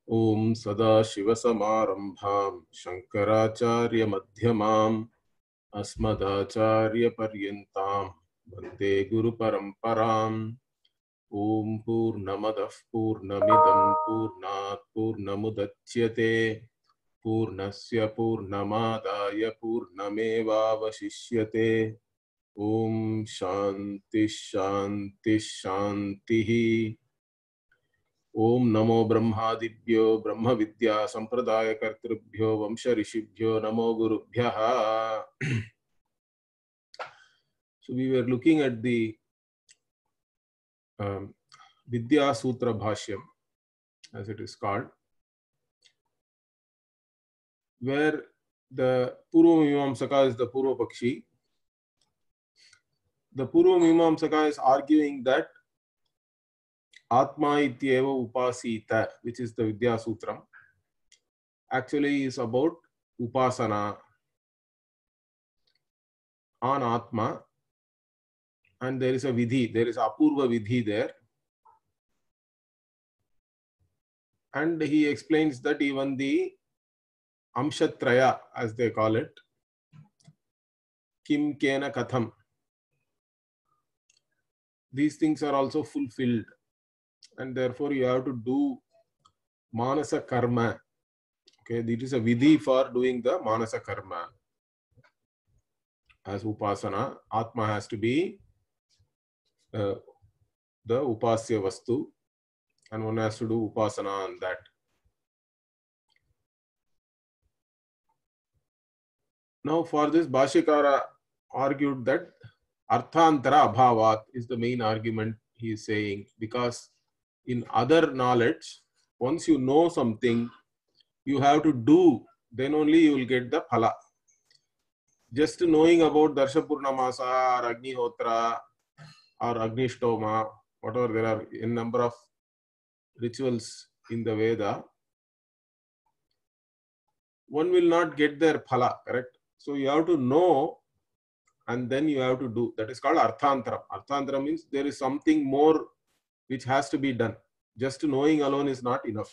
Om Sada Shiva Samarambham Shankaracharya Madhyamam Asmadacharya Paryantam Bhante Guru Paramparam. Om Purnamadah Purnamidam Purnat Purnamudachyate Purnasya Purnamadaya Purnamevavashishyate. Om Shanti Shanti Shanti. Om Namo Brahmadibhyo Brahma Vidya Sampradaya Kartrubhyo Vamsha Rishibhyo Namo Gurubhyaha. So we were looking at the Vidya Sutra Bhashyam, as it is called, where the Purva Mimamsaka is the Purva Pakshi. The Purva Mimamsaka is arguing that Atma Ityeva Upasita, which is the Vidya Sutram, actually is about Upasana on Atma, and there is a Vidhi, there is Apurva Vidhi there. And he explains that even the Amshatraya, as they call it, Kim Kena Katham, these things are also fulfilled. And therefore you have to do Manasa Karma. Okay, it is a Vidhi for doing the Manasa Karma. As Upasana, Atma has to be the Upasya Vastu, and one has to do Upasana on that. Now for this, Bhashyakara argued that Arthantara Abhavat is the main argument he is saying, because in other knowledge, once you know something, you have to do, then only you will get the phala. Just knowing about Darsha Purnamasa or Agnihotra or Agnishtoma, whatever, there are a number of rituals in the Veda, one will not get their phala, correct? So you have to know and then you have to do. That is called Arthantara. Arthantara means there is something more which has to be done. Just knowing alone is not enough.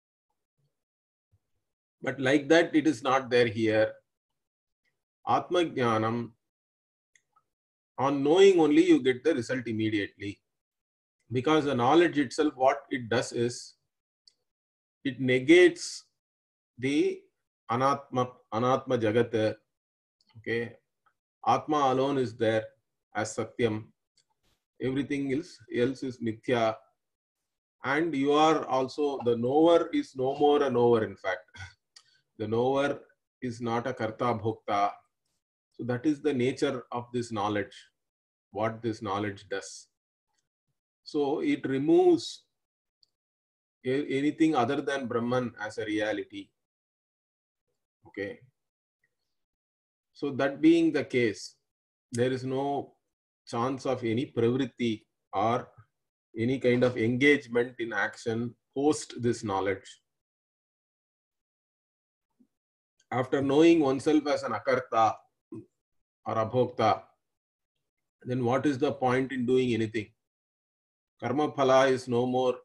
But like that, it is not there here. Atma Jnanam, on knowing only you get the result immediately. Because the knowledge itself, what it does is, it negates the Anatma Jagat. Okay, Atma alone is there as Satyam. Everything else is Mithya. And you are also, the knower is no more a knower, in fact. The knower is not a Karta Bhokta. So that is the nature of this knowledge, what this knowledge does. So it removes anything other than Brahman as a reality. Okay. So that being the case, there is no chance of any pravritti or any kind of engagement in action post this knowledge. After knowing oneself as an akarta or abhokta, then what is the point in doing anything? Karma phala is no more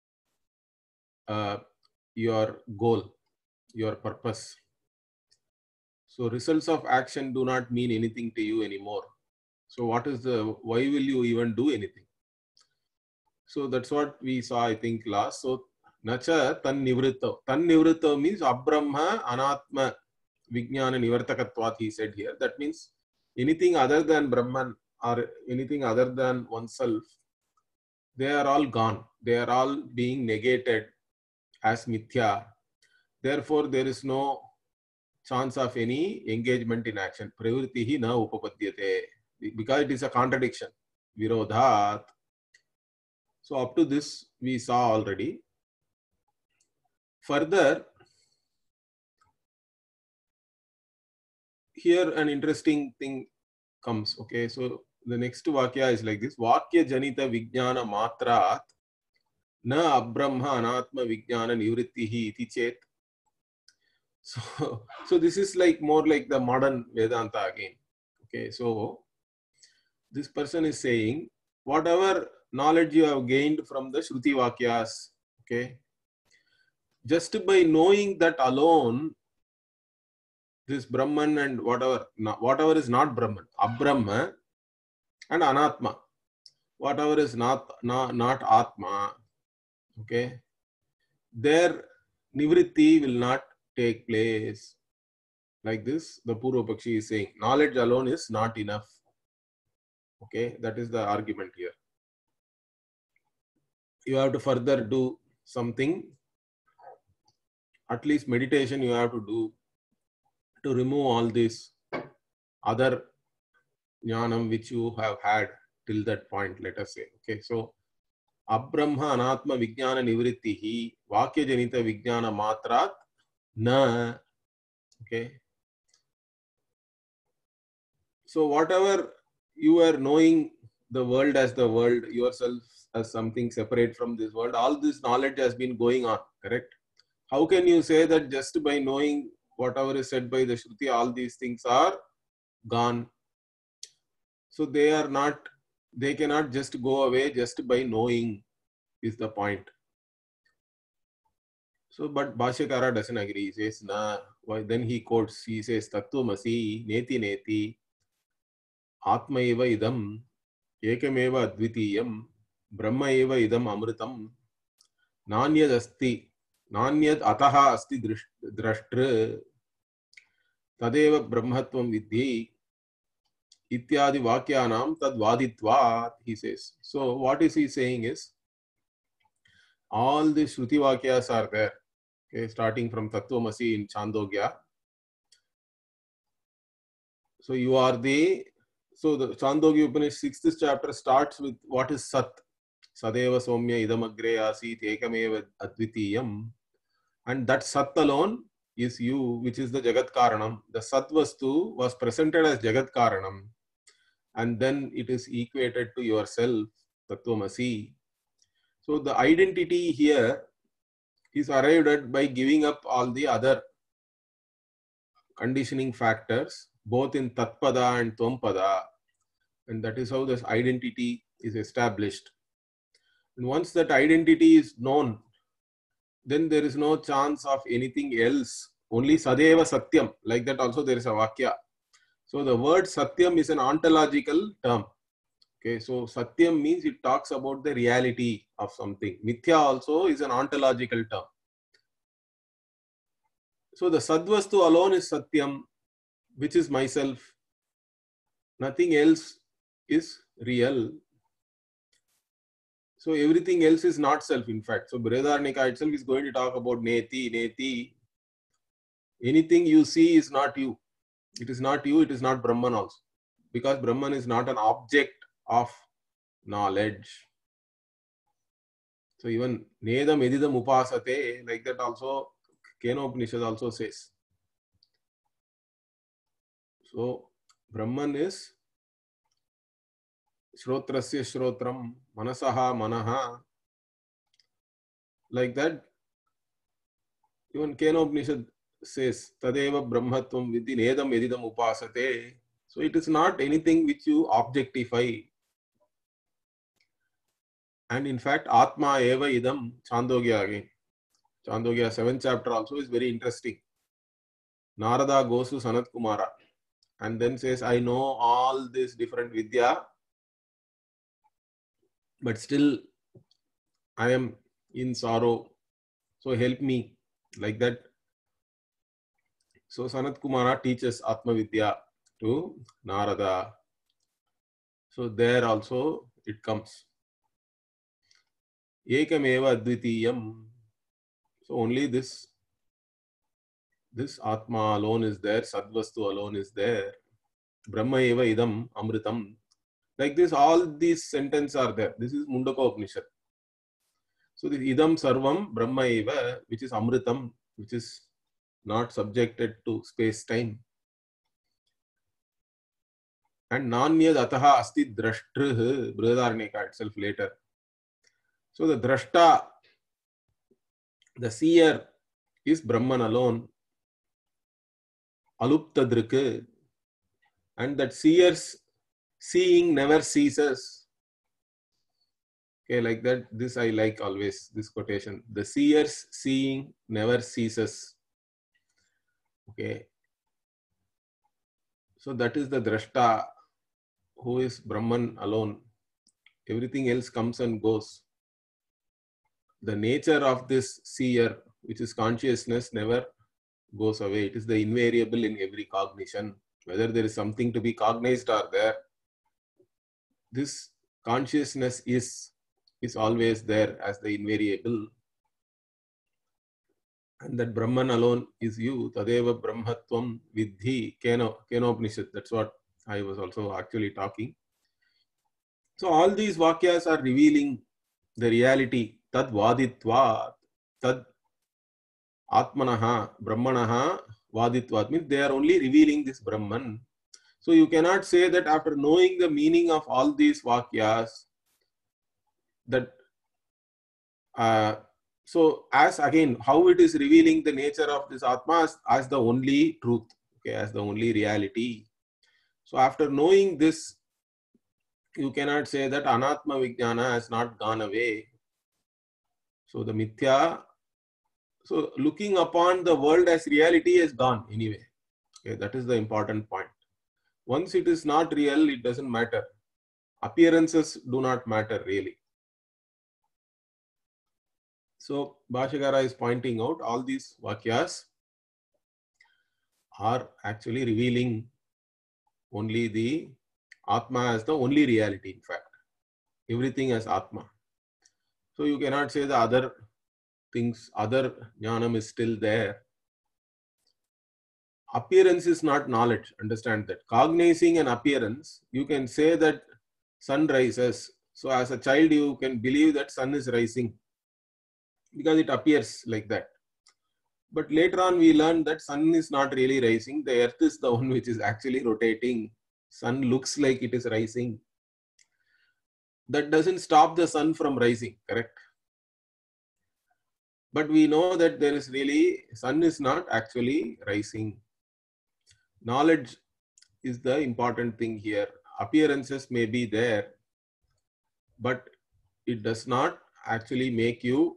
your goal, your purpose. So results of action do not mean anything to you anymore. So why will you even do anything? So that's what we saw, I think, last. So nacha tan nivritta. Tan nivritta means abrahma anatma vijnana nivartakatvat, he said here. That means anything other than Brahman or anything other than oneself, they are all gone. They are all being negated as mithya. Therefore, there is no chance of any engagement in action. Pravrittihi na upapadyate. Because it is a contradiction. Virodhat. So up to this, we saw already. Further, here an interesting thing comes. Okay, so the next vakya is like this. Vakya janita vijnana matrat na abrahma anatma vijnana nivrittihi iti chet. So this is like more like the modern Vedanta again. Okay, so this person is saying, whatever knowledge you have gained from the Shruti Vakyas, okay, just by knowing that alone, this Brahman and whatever is not Brahman, Abrahma and Anatma, whatever is not Atma, okay, their nivritti will not take place. Like this, the Purva Pakshi is saying, knowledge alone is not enough. Okay, that is the argument here. You have to further do something, at least meditation you have to do to remove all this other jnanam which you have had till that point, let us say. Okay, so Abrahma Anatma Vijnana Nivrittihi Vakya Janita Vijnana Matrat Na. Okay. So whatever you are knowing the world as the world, yourself as something separate from this world, all this knowledge has been going on, correct? How can you say that just by knowing whatever is said by the Shruti, all these things are gone? So they are not, they cannot just go away just by knowing, is the point. So, but Bhashyakara doesn't agree. He says, nah. Why? Then he quotes, he says, Tattvamasi, neti neti, atma eva idam, ekameva advitiyam, brahma eva idam amritam, nanyad asti, nanyad ataha asti drashtr, tadeva brahmatvam vidhi, ityadi vakyanam tad vaditvat, he says. So, what is he saying is, all the Shruti Vakyas are there. Okay, starting from Tattvamasi in Chandogya. So you are the Chandogya Upanishad 6th chapter starts with what is Sat. Sadeva Somya Idam Agre Asit Ekameva Advitiyam. And that Sat alone is you, which is the Jagat Karanam. The Sat Vastu was presented as Jagat Karanam. And then it is equated to yourself, Tattvamasi. So the identity here is arrived at by giving up all the other conditioning factors, both in Tatpada and Tvampada, and that is how this identity is established. And once that identity is known, then there is no chance of anything else, only Sadeva Satyam. Like that also there is a Vakya. So the word Satyam is an ontological term. Okay, so Satyam means it talks about the reality of something. Mithya also is an ontological term. So the Sadvastu alone is Satyam, which is myself. Nothing else is real. So everything else is not self, in fact. So Brhadaranyaka itself is going to talk about neti, neti. Anything you see is not you. It is not you, it is not Brahman also. Because Brahman is not an object of knowledge. So even Nedam Edidam Upasate, like that also, Kena Upanishad also says. So Brahman is Shrotrasya Shrotram, Manasaha Manaha. Like that, even Kena Upanishad says, Tadeva Brahmatvam Vidhi Nedam Edidam Upasate. So it is not anything which you objectify. And in fact, Atma Eva Idam, Chandogya again. Chandogya 7th chapter also is very interesting. Narada goes to Sanat Kumara and then says, I know all this different Vidya, but still I am in sorrow. So help me. Like that. So Sanat Kumara teaches Atma Vidya to Narada. So there also it comes. Ekameva Advitiyam. So only this Atma alone is there, Sadvastu alone is there. Brahma eva idam amritam. Like this, all these sentences are there. This is Mundaka Upanishad. So this idam sarvam Brahma eva, which is amritam, which is not subjected to space-time. And nanyad ataha asti drashtrah, Brhadaranyaka itself later. So the drashta, the seer, is Brahman alone. Aluptadrika. And that seer's seeing never ceases. Okay, like that, this I like always, this quotation. The seer's seeing never ceases. Okay. So that is the drashta, who is Brahman alone. Everything else comes and goes. The nature of this seer, which is consciousness, never goes away. It is the invariable in every cognition. Whether there is something to be cognized or there, this consciousness is always there as the invariable. And that Brahman alone is you. Tadeva Brahmatvam Vidhi Kenopanishad. That's what I was also actually talking. So all these vakyas are revealing the reality. Tad vaditvat. Tad atmanaha. Brahmanaha vaditvat. Means they are only revealing this Brahman. So you cannot say that after knowing the meaning of all these vakyas, that so as again, how it is revealing the nature of this Atma as the only truth, okay, as the only reality. So after knowing this, you cannot say that Anatma Vijnana has not gone away. So the Mithya, so looking upon the world as reality is gone anyway. Okay, that is the important point. Once it is not real, it doesn't matter. Appearances do not matter really. So Bhashyakara is pointing out all these vakyas are actually revealing only the Atma as the only reality, in fact. Everything as Atma. So you cannot say the other things, other jnanam is still there. Appearance is not knowledge, understand that. Cognizing an appearance, you can say that sun rises. So as a child, you can believe that sun is rising because it appears like that. But later on, we learn that sun is not really rising. The earth is the one which is actually rotating. Sun looks like it is rising. That doesn't stop the sun from rising, correct? But we know that there is really, sun is not actually rising. Knowledge is the important thing here. Appearances may be there, but it does not actually make you,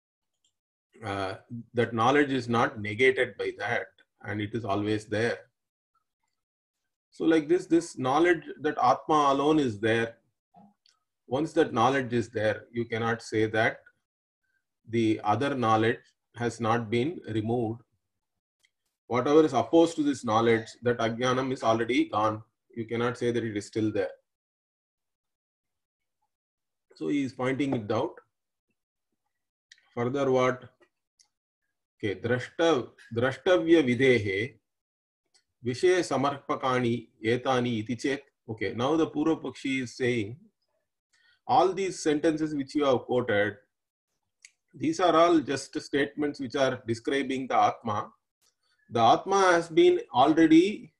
that knowledge is not negated by that, and it is always there. So like this knowledge that Atma alone is there, once that knowledge is there, you cannot say that the other knowledge has not been removed. Whatever is opposed to this knowledge, that ajnanam is already gone. You cannot say that it is still there. So he is pointing it out. Further what? Okay, drashtavya videhe vishaya samarpakani etani iti chet. Okay, now the Purva Pakshi is saying, all these sentences which you have quoted, these are all just statements which are describing the Atma. The Atma has been already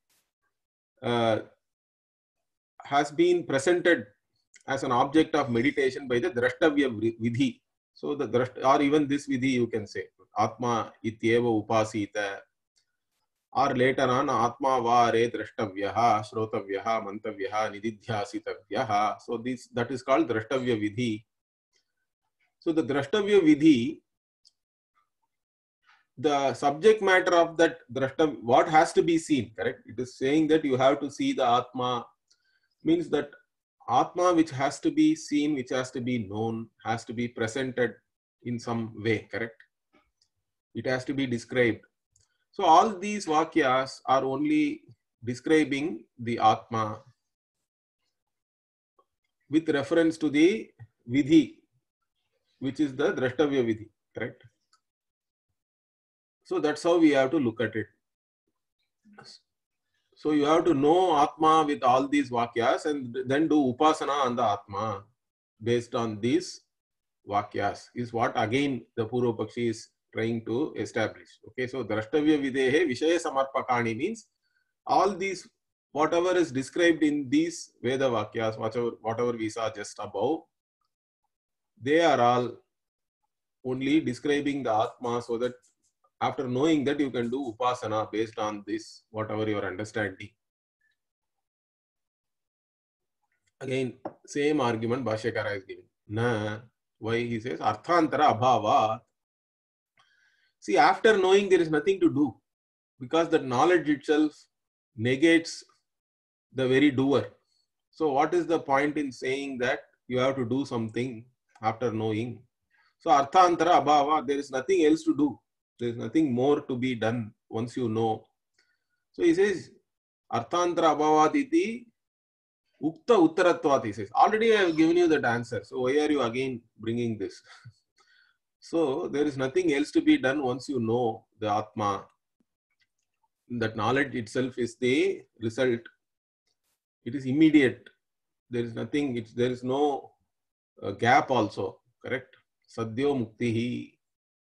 has been presented as an object of meditation by the drashtavya vidhi. So the or even this vidhi you can say Atma ityeva upasita, or later on Atma vare drashtavyaha shrotavyaha mantavyaha nididhyasitavyaha. So that is called drashtavya vidhi. So the drashtavya vidhi, the subject matter of that drashtav, what has to be seen, correct? It is saying that you have to see the Atma, means that Atma which has to be seen, which has to be known, has to be presented in some way, correct? It has to be described. So all these vakyas are only describing the Atma with reference to the vidhi, which is the drashtavya vidhi, correct? So that's how we have to look at it. So you have to know Atma with all these vakyas and then do upasana on the Atma based on these vakyas, is what again the Purva Pakshi is trying to establish. Okay, so drashtavya videhe vishaya samarpakani means all these, whatever is described in these Veda vakyas, whatever we saw just above, they are all only describing the Atma, so that after knowing that you can do upasana based on this, whatever your understanding. Again, same argument Bhashyakara is giving. Na. Why he says arthantara abhava? See, after knowing there is nothing to do, because that knowledge itself negates the very doer. So what is the point in saying that you have to do something after knowing? So arthantara abhava, there is nothing else to do. There is nothing more to be done once you know. So he says arthantara abhavat iti ukta uttaratvat, he says. Already I have given you that answer. So why are you again bringing this? So there is nothing else to be done once you know the Atma. That knowledge itself is the result. It is immediate. There is nothing, there is no gap also. Correct? Sadhyo muktihi.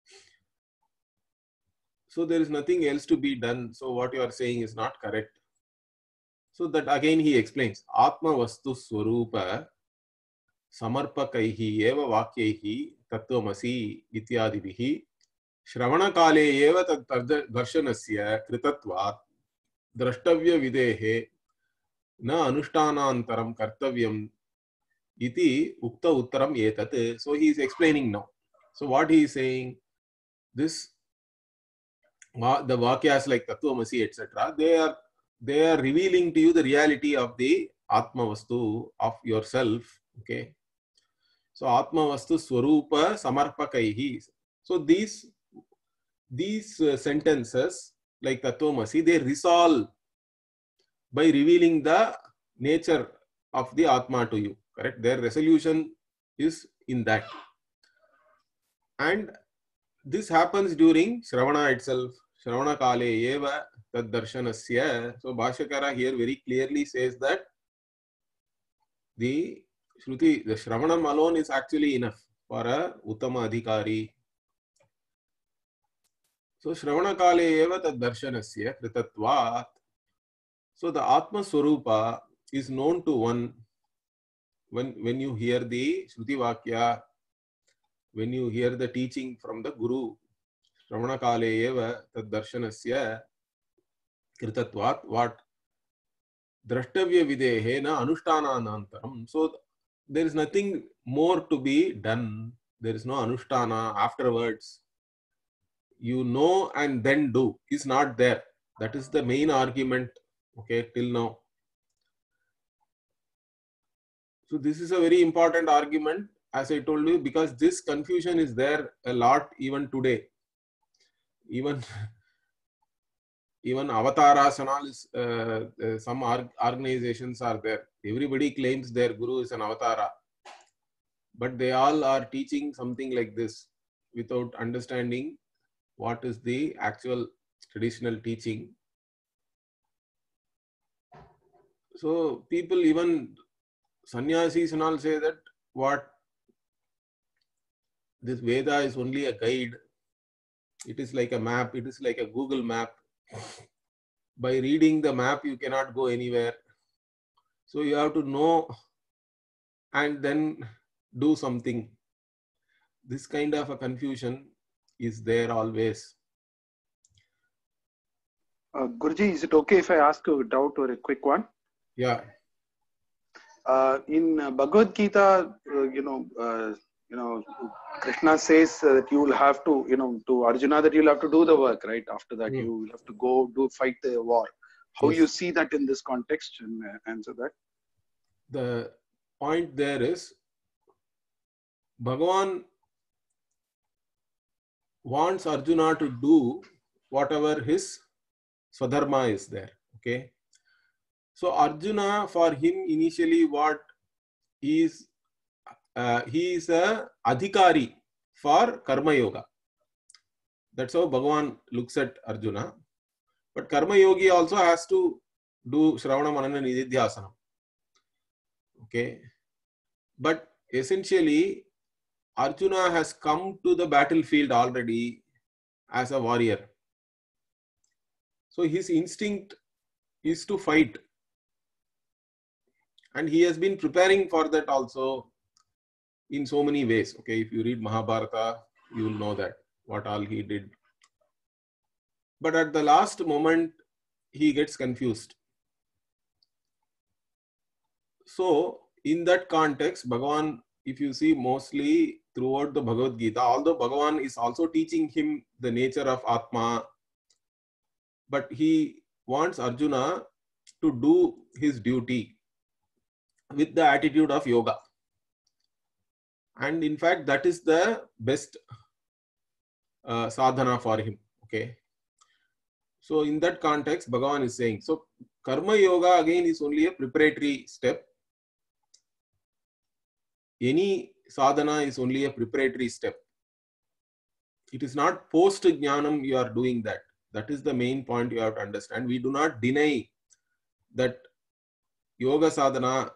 So there is nothing else to be done. So what you are saying is not correct. So that again he explains. Atma vastu swarupa samarpakaihi eva vakyaihi tattvamasi ityadivihi श्रवणकाले एव तत् दर्शनस्य कृतत्वात् द्रष्टव्य विधेः न अनुष्ठानान्तरं कर्तव्यम् इति उक्त उत्तरम् एतत्. So he is explaining now. So what he is saying, this the vakyas like tattvamasi etc., they are revealing to you the reality of the atma vastu of yourself. Okay. So atma vastu swarupa samarpakaihi. So these sentences like tattvamasi, they resolve by revealing the nature of the atma to you. Correct? Their resolution is in that. And this happens during Shravana itself. Shravana kale eva tad darshanasya. So Bhashyakara here very clearly says that the Shruti, the Shravanam alone is actually enough for a Uttama Adhikari. So Shravana kale eva tad darshanasya kritatvat. So the Atma Swarupa is known to one when you hear the Shruti Vakya, when you hear the teaching from the Guru. Shravana kale eva tad darshanasya kritatvat. What? Drashtavya videhe na anushthananantaram. So there is nothing more to be done. There is no anushtana afterwards. You know and then do is not there. That is the main argument, okay, till now. So this is a very important argument, as I told you, because this confusion is there a lot even today. Even avatars and all is some organizations are there. Everybody claims their guru is an avatara, but they all are teaching something like this without understanding what is the actual traditional teaching. So people, even sannyasis and all, say that what this Veda is only a guide. It is like a map. It is like a Google map. By reading the map, you cannot go anywhere. So you have to know and then do something. This kind of a confusion is there always. Guruji, is it okay if I ask a doubt or a quick one? Yeah. In Bhagavad Gita, Krishna says that you will have to, to Arjuna, that you'll have to do the work, right? After that, you will have to go fight the war. How you see that in this context, and answer that? The point there is, Bhagavan wants Arjuna to do whatever his swadharma is there. Okay. So Arjuna, for him initially, what he is a adhikari for karma yoga. That's how Bhagavan looks at Arjuna. But karma yogi also has to do Shravana Manana Nididhyasana. Okay. But essentially, Arjuna has come to the battlefield already as a warrior. So his instinct is to fight. And he has been preparing for that also in so many ways. Okay, if you read Mahabharata, you will know that, what all he did. But at the last moment, he gets confused. So in that context, Bhagavan if you see mostly throughout the Bhagavad Gita, although Bhagavan is also teaching him the nature of Atma, but he wants Arjuna to do his duty with the attitude of yoga. And in fact, that is the best sadhana for him. Okay. So in that context, Bhagavan is saying, so karma yoga again is only a preparatory step. Any sadhana is only a preparatory step. It is not post jnanam you are doing that. That is the main point you have to understand. We do not deny that yoga sadhana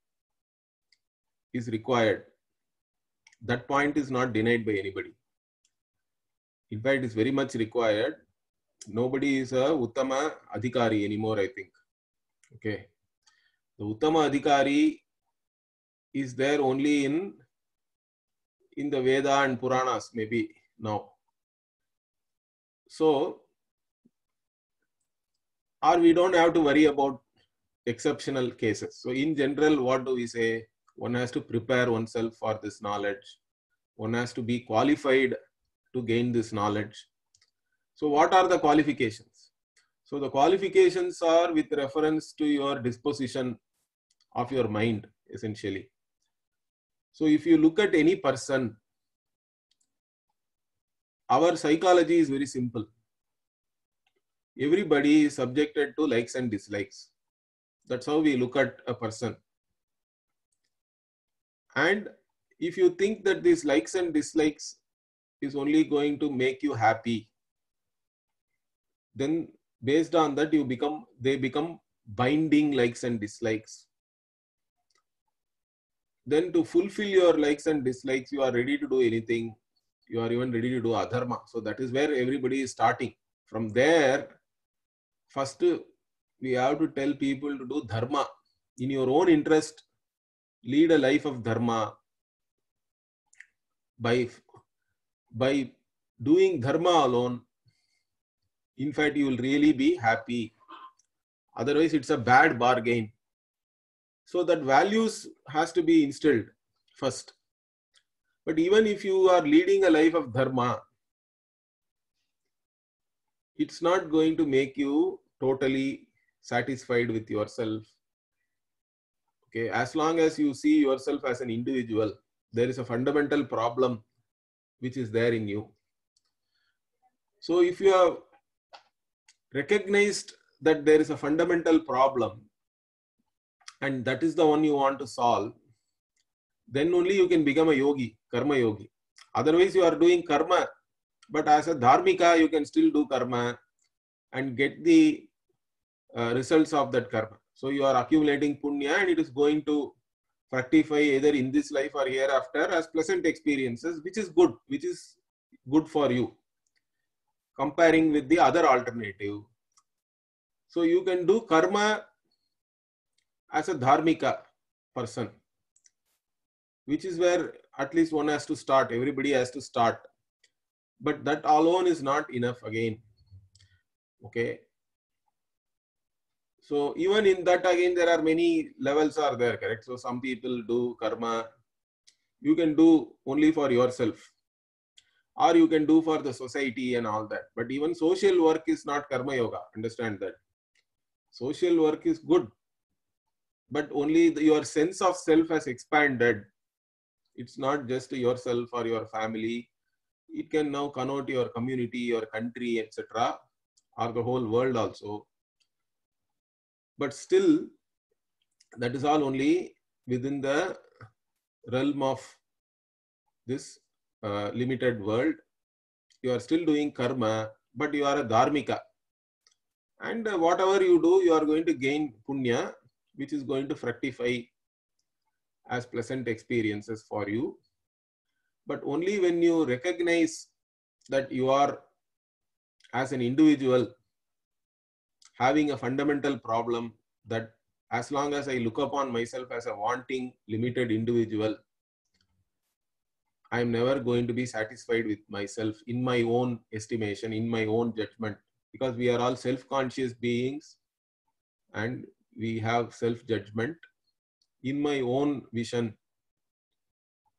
is required. That point is not denied by anybody. In fact, it is very much required. Nobody is a Uttama Adhikari anymore, I think. Okay. The Uttama Adhikari is there only in the Veda and Puranas, maybe now. So, or we don't have to worry about exceptional cases. So in general, what do we say? One has to prepare oneself for this knowledge. One has to be qualified to gain this knowledge. So what are the qualifications? So the qualifications are with reference to your disposition of your mind, essentially. So if you look at any person, our psychology is very simple. Everybody is subjected to likes and dislikes. That's how we look at a person. And if you think that these likes and dislikes is only going to make you happy, then based on that they become binding likes and dislikes. Then to fulfill your likes and dislikes, you are ready to do anything. You are even ready to do adharma. So that is where everybody is starting. From there, first we have to tell people to do dharma. In your own interest, lead a life of dharma. By doing dharma alone, in fact, you will really be happy. Otherwise, it's a bad bargain. So that values has to be instilled first. But even if you are leading a life of dharma, it's not going to make you totally satisfied with yourself. Okay, as long as you see yourself as an individual, there is a fundamental problem which is there in you. So if you have recognized that there is a fundamental problem and that is the one you want to solve, then only you can become a yogi, karma yogi. Otherwise, you are doing karma, but as a dharmika, you can still do karma and get the results of that karma. So you are accumulating punya and it is going to fructify either in this life or hereafter as pleasant experiences, which is good for you, comparing with the other alternative. So you can do karma as a dharmika person, which is where at least one has to start. Everybody has to start. But that alone is not enough again. Okay. So even in that again, there are many levels are there, correct? So some people do karma. You can do only for yourself. Or you can do for the society and all that. But even social work is not karma yoga. Understand that. Social work is good. But only your sense of self has expanded. It's not just yourself or your family. It can now connote your community, your country, etc. or the whole world also. But still, that is all only within the realm of this limited world. You are still doing karma, but you are a dharmika. And whatever you do, you are going to gain punya, which is going to fructify as pleasant experiences for you. But only when you recognize that you are, as an individual, having a fundamental problem that as long as I look upon myself as a wanting, limited individual, I am never going to be satisfied with myself in my own estimation, in my own judgment, because we are all self-conscious beings and we have self-judgment. In my own vision,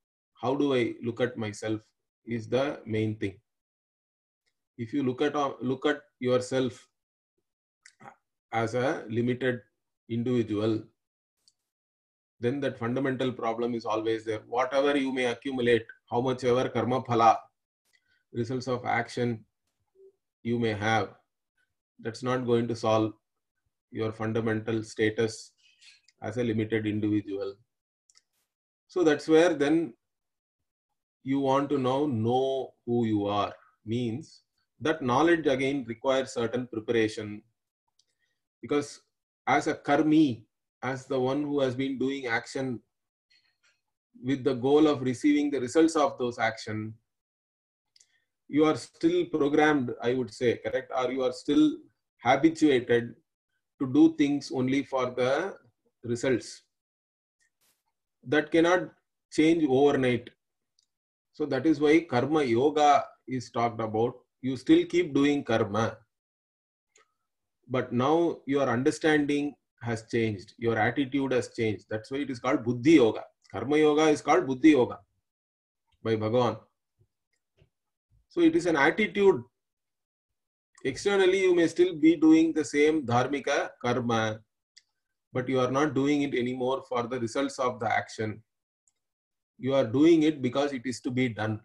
how do I look at myself is the main thing. If you look at yourself as a limited individual, then that fundamental problem is always there. Whatever you may accumulate, how much ever karma phala, results of action you may have, that's not going to solve your fundamental status as a limited individual. So that's where then you want to now know who you are. Means that knowledge again requires certain preparation, because as a karmi, as the one who has been doing action with the goal of receiving the results of those action, you are still programmed, I would say, correct? Or you are still habituated to do things only for the results. That cannot change overnight. So that is why karma yoga is talked about. You still keep doing karma, but now your understanding has changed. Your attitude has changed. That's why it is called buddhi yoga. Karma yoga is called buddhi yoga by Bhagavan. So it is an attitude. Externally, you may still be doing the same dharmika karma, but you are not doing it anymore for the results of the action. You are doing it because it is to be done.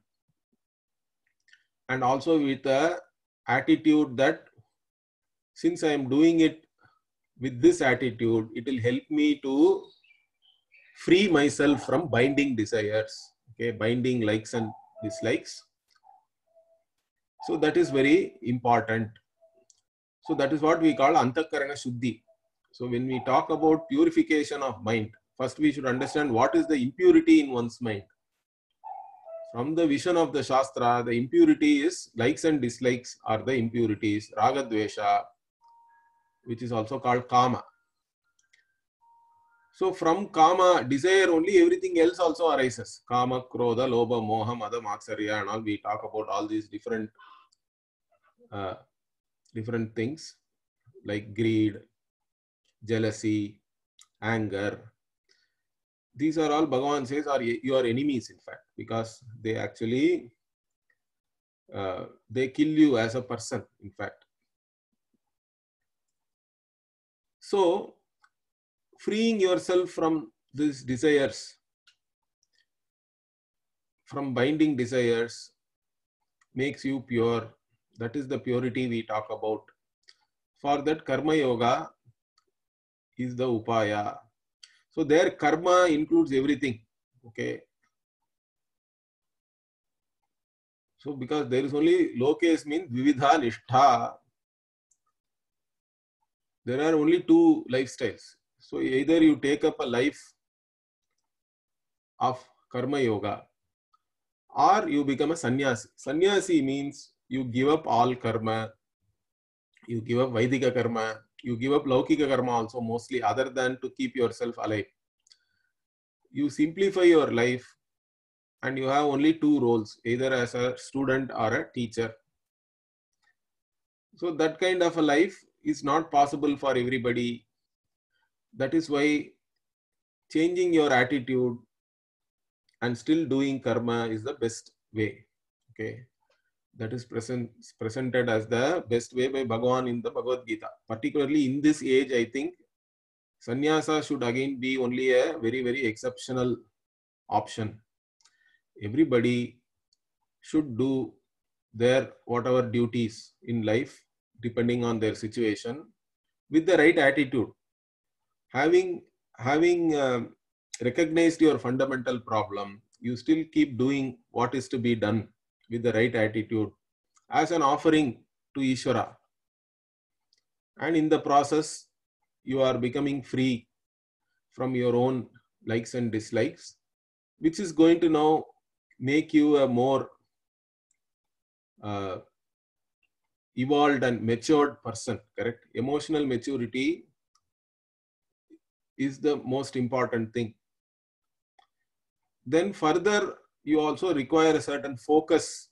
And also with the attitude that since I am doing it with this attitude, it will help me to free myself from binding desires, okay, binding likes and dislikes. So that is very important. So that is what we call antakarana shuddhi. So when we talk about purification of mind, first we should understand what is the impurity in one's mind. From the vision of the Shastra, the impurity is likes and dislikes are the impurities, raga dvesha, which is also called kama. So from kama, desire only, everything else also arises. Kama, krodha, lobha, moha, mada, matsarya, and all. We talk about all these different things like greed, jealousy, anger. These are all, Bhagavan says, are your enemies, in fact, because they actually they kill you as a person, in fact. So freeing yourself from these desires, from binding desires, makes you pure. That is the purity we talk about. For that, karma yoga is the upaya. So there, karma includes everything. Okay. So because there is only lokes means vividha nishtha. There are only two lifestyles. So either you take up a life of karma yoga, or you become a sannyasi. Sannyasi means you give up all karma, you give up Vaidika karma, you give up Laukika karma also, mostly, other than to keep yourself alive. You simplify your life and you have only two roles, either as a student or a teacher. So that kind of a life is not possible for everybody. That is why changing your attitude and still doing karma is the best way. Okay. That is presented as the best way by Bhagavan in the Bhagavad Gita. Particularly in this age, I think sannyasa should again be only a very, very exceptional option. Everybody should do their whatever duties in life, depending on their situation, with the right attitude. Having recognized your fundamental problem, you still keep doing what is to be done with the right attitude as an offering to Ishvara. And in the process, you are becoming free from your own likes and dislikes, which is going to now make you a more evolved and matured person, correct? Emotional maturity is the most important thing. Then further, you also require a certain focus.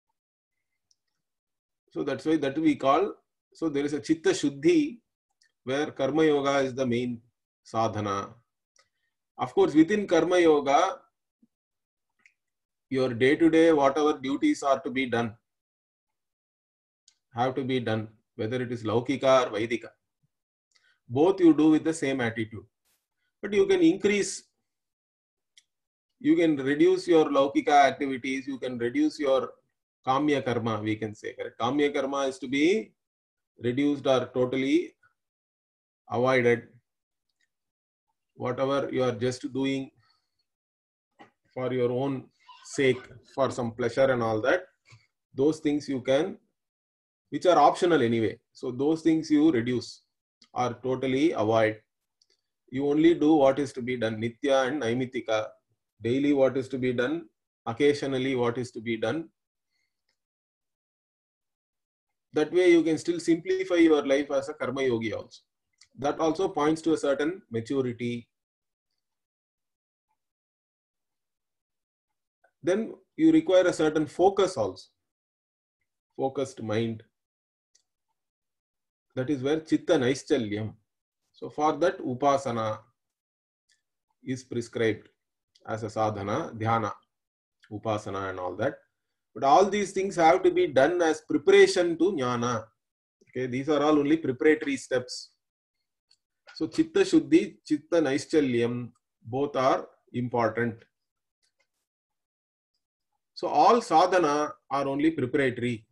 So that's why that we call, so there is a chitta shuddhi where karma yoga is the main sadhana. Of course, within karma yoga, your day-to-day, whatever duties are to be done, have to be done, whether it is Laukika or Vaidika. Both you do with the same attitude. But you can increase, you can reduce your Laukika activities, you can reduce your Kamya Karma, we can say. Correct? Kamya Karma is to be reduced or totally avoided. Whatever you are just doing for your own sake, for some pleasure and all that, those things you can, which are optional anyway. So those things you reduce or totally avoid. You only do what is to be done, Nitya and Naimitika. Daily what is to be done, occasionally what is to be done. That way you can still simplify your life as a karma yogi also. That also points to a certain maturity. Then you require a certain focus also. Focused mind. That is where Chitta Naischalya. So for that, Upasana is prescribed as a sadhana, dhyana, Upasana and all that. But all these things have to be done as preparation to jnana. Okay, these are all only preparatory steps. So Chitta Shuddhi, Chitta Naischalyam, both are important. So all sadhana are only preparatory.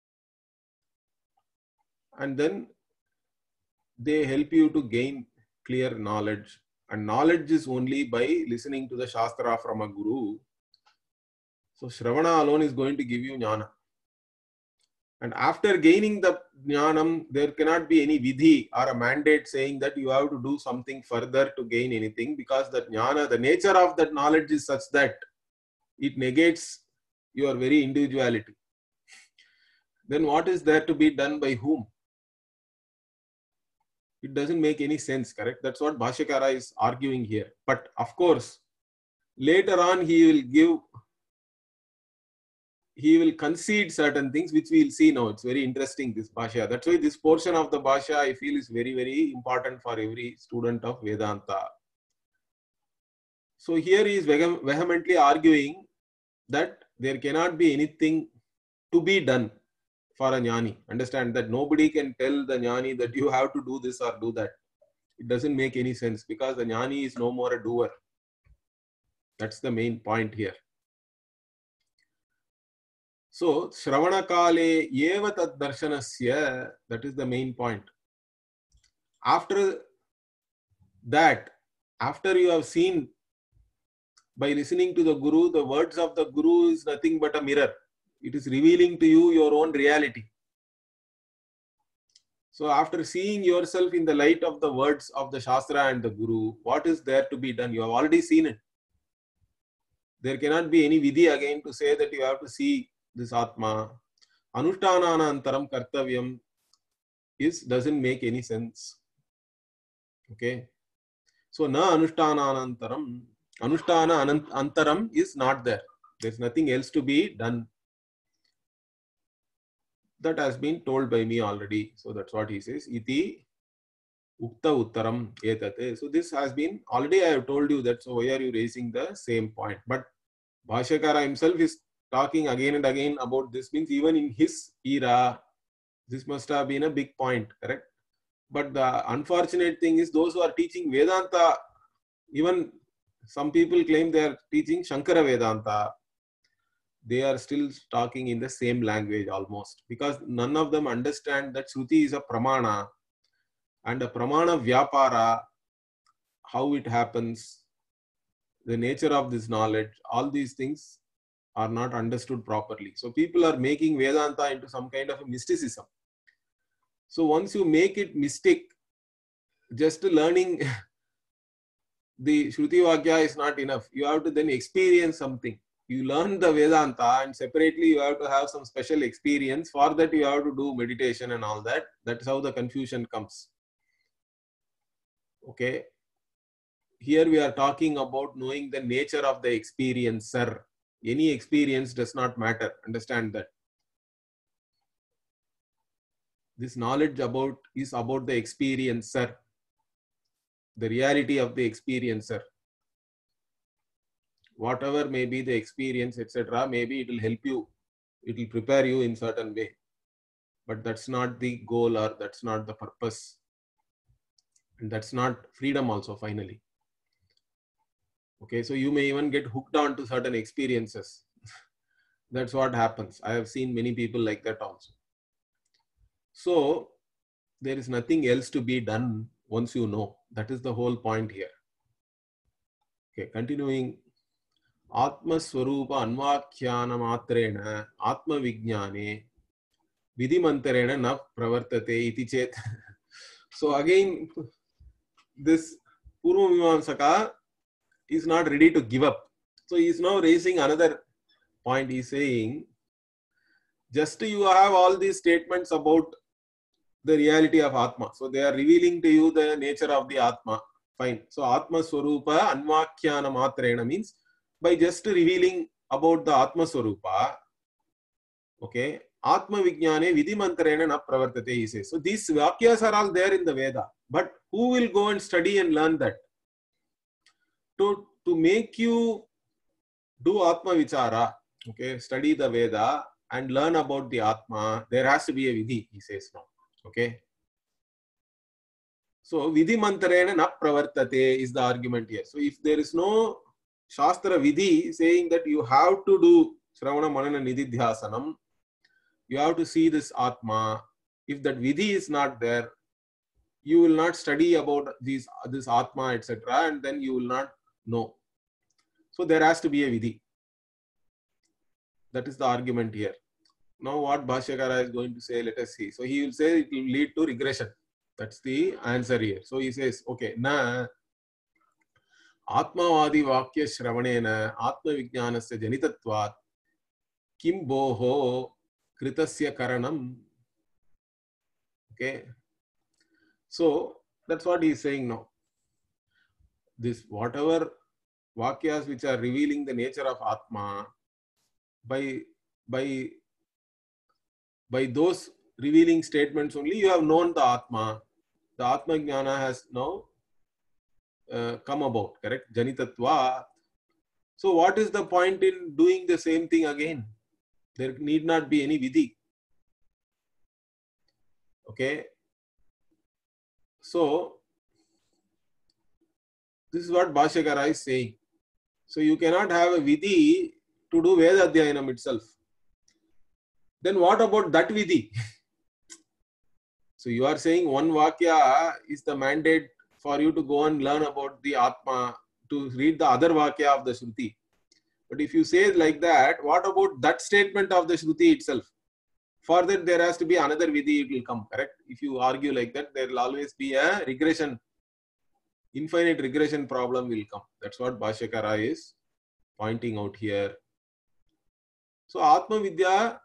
And then they help you to gain clear knowledge. And knowledge is only by listening to the Shastra from a guru. So Shravana alone is going to give you jnana. And after gaining the jnanam, there cannot be any vidhi or a mandate saying that you have to do something further to gain anything, because the jnana, the nature of that knowledge is such that it negates your very individuality. Then what is there to be done by whom? It doesn't make any sense, correct? That's what Bhashyakara is arguing here. But of course, later on he will concede certain things, which we will see now. It's very interesting, this Bhashya. That's why this portion of the Bhashya, I feel, is very, very important for every student of Vedanta. So here he is vehemently arguing that there cannot be anything to be done for a jnani. Understand that nobody can tell the jnani that you have to do this or do that. It doesn't make any sense, because the jnani is no more a doer. That's the main point here. So, Shravana Kale Eva Tad Darshanasya, that is the main point. After that, after you have seen, by listening to the Guru, the words of the Guru is nothing but a mirror. It is revealing to you your own reality. So, after seeing yourself in the light of the words of the Shastra and the Guru, what is there to be done? You have already seen it. There cannot be any vidhi again to say that you have to see this Atma. Anushthananantaram kartavyam doesn't make any sense. Okay. So na anushthananantaram, anusthana antaram is not there. There's nothing else to be done. That has been told by me already. So that's what he says. Iti ukta uttaram etate. So this has been already, I have told you that. So why are you raising the same point? But Bhashyakara himself is talking again and again about this, means even in his era, this must have been a big point, correct? But the unfortunate thing is, those who are teaching Vedanta, even some people claim they are teaching Shankara Vedanta, they are still talking in the same language almost, because none of them understand that Shruti is a pramana, and a pramana vyapara, how it happens, the nature of this knowledge, all these things are not understood properly. So people are making Vedanta into some kind of a mysticism. So once you make it mystic, just learning the Shruti Vakya is not enough. You have to then experience something. You learn the Vedanta, and separately you have to have some special experience. For that you have to do meditation and all that. That's how the confusion comes. Okay. Here we are talking about knowing the nature of the experiencer. Any experience does not matter. Understand that. This knowledge is about the experiencer, the reality of the experiencer. whatever may be the experience, etc., maybe it will help you, it will prepare you in certain way. But that's not the goal, or that's not the purpose. And that's not freedom also, finally. Okay, so you may even get hooked on to certain experiences. That's what happens. I have seen many people like that also. So there is nothing else to be done once you know. That is the whole point here. Okay, continuing. Atma Swarupa Anvakhyana Matrena Atma Vijnane Vidimantarena na pravartate iti chet. So again, this Purvamimamsaka is not ready to give up. So he is now raising another point. He is saying, just you have all these statements about the reality of Atma. So they are revealing to you the nature of the Atma. Fine. So Atma Swarupa Anvakhyana Matrena means by just revealing about the Atma Swarupa, okay, Atma Vijnane Vidimantarena na pravartate, he says. So these vakyas are all there in the Veda. But who will go and study and learn that? To make you do Atma Vichara, okay, study the Veda and learn about the Atma, there has to be a Vidhi, he says now. Okay. So Vidimantarena na pravartate is the argument here. So if there is no Shastra Vidhi saying that you have to do Shravana Manana Nididhyasanam, you have to see this Atma. If that Vidhi is not there, you will not study about this Atma, etc., and then you will not know. So there has to be a Vidhi. That is the argument here. Now what Bhashyakara is going to say, let us see. So he will say it will lead to regression. That's the answer here. So he says, okay, na Atmavadi Vakya Shravanena Atma Vijnanasya Janitatvat Kim Boho Kritasya Karanam. Okay. So that's what he is saying now. This whatever Vakyas which are revealing the nature of Atma, by those revealing statements only you have known the Atma. The Atma Jnana has now come about, correct? Janitatva. So what is the point in doing the same thing again? There need not be any Vidhi. Okay. So this is what Bhashyakara is saying. So you cannot have a Vidhi to do Veda Adhyayanam itself. Then what about that Vidhi? So you are saying one Vakya is the mandate for you to go and learn about the Atma, to read the other Vakya of the Shruti. But if you say like that, what about that statement of the Shruti itself? For that there has to be another Vidhi, it will come, correct? If you argue like that, there will always be a regression, infinite regression problem will come. That's what Bhashyakara is pointing out here. So Atma Vidya